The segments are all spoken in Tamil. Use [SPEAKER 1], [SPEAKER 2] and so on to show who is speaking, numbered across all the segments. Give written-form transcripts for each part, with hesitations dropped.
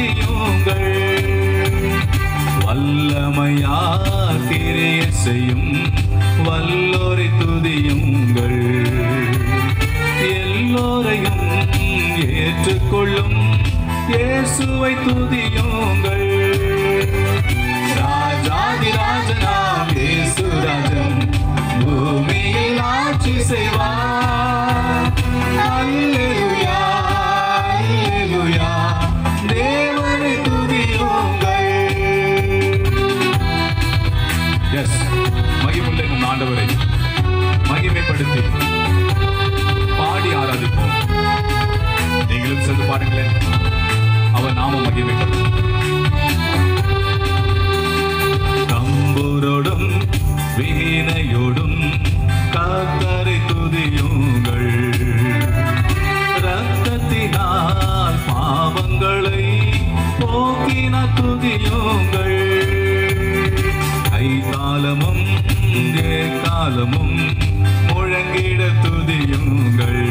[SPEAKER 1] துதியுங்கள். வல்லமையால் கிரியை செய்யும் வல்லோரை துதியுங்கள். எல்லோரையும் ஏற்றுக்கொள்ளும் இயேசுவை துதியுங்கள். ராஜாதி ராஜனாம் இயேசு ராஜன் பூமியில் ஆட்சி செய்வார். அல்லேலூயா அல்லேலூயா தேவனை துதியுங்கள். எஸ், மகிமுள்ள நம் ஆண்டவரை மகிமைப்படுத்தி பாடி ஆராதிப்போம். நீங்களும் சேர்ந்து பாடுங்களேன். அவர் நாம மகிமைப்படும். தம்புரோடும் வீணையோடும் கர்த்தரை துதியுங்கள். இரத்தத்தினால் பாவங்களை போக்கின துதியுங்கள். கைகாலமும் காலமும் முழங்கிட துதியுங்கள்.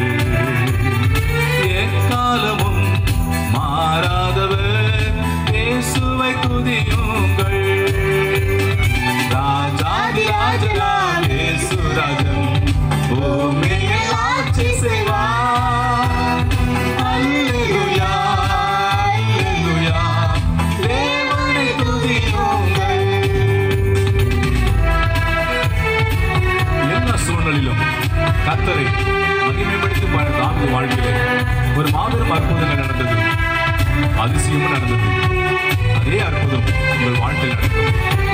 [SPEAKER 1] எக்காலமும் மாறாதவர் இயேசுவை துதியுங்கள். ராஜாதி ராஜனாம் இயேசு ராஜன் பூமியில் ஆட்சி செய்வார். அல்லேலூயா அல்லேலூயா தேவனை துதியுங்கள். என்ன சூழ்நிலையிலும் கர்த்தரை மகிமைப்படுத்தி தாங்க வாழ்க்கையிலே ஒரு மாபெரும் அற்புதங்கள் நடந்தது. அதிசயமும் நடந்தது. அதே அற்புதம் உங்கள் வாழ்க்கையில் நடக்கும்.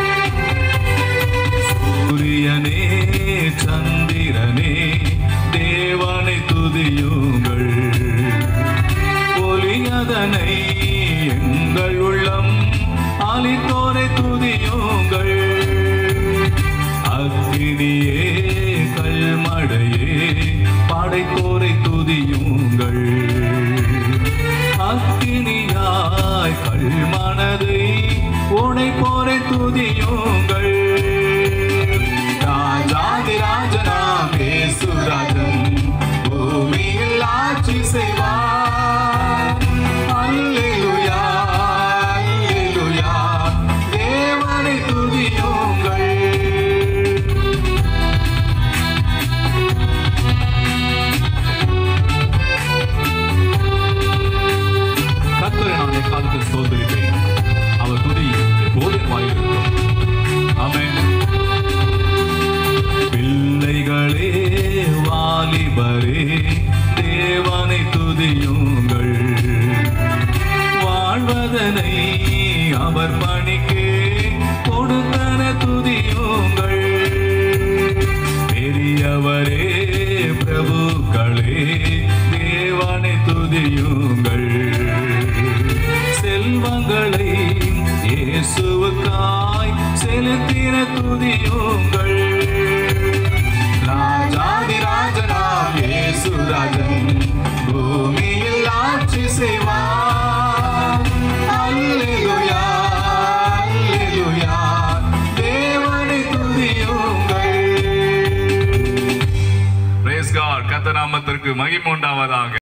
[SPEAKER 1] சூரியனே சந்திரனே தேவனை துதியுங்கள். ஒளியதனை எங்கள் உள்ளம் அளித்தோரை துதியுங்கள். அக்கினியே கல்மழையே படைத்தோரை துதியுங்கள். அக்கினியாய் கல்மனதை உடைப்போரை துதியுங்கள். ராஜாதி ராஜனாம் இயேசு ராஜன் பூமியில் ஆட்சி செய்வார். அல்லேலூயா அல்லேலூயா தேவனை துதியுங்கள். கர்த்தரை நான் எக்காலத்தில் ஸ்தோத்திரிப்பேன். அவர் துதி எப்போதும் வாயிருக்கும். ஆமென். பிள்ளைகளே வாலிபரே தேவனை துதியுங்கள். வாழ்வதனை அவர் பணிக்கு கொடுத்தன துதியுங்கள். பெரியவரே பிரபுக்களே தேவனை துதியுங்கள். செல்வங்களை இயேசுவுக்காய் செலுத்தின துதியுங்கள். ராஜாதி ராஜனாம் இயேசு ராஜன் பூமியில் ஆட்சி செய்வார். அல்லேலூயா அல்லேலூயா தேவனை துதியுங்கள். Praise God. கர்த்தர் நாமத்திற்கு மகிமை உண்டாவதாக.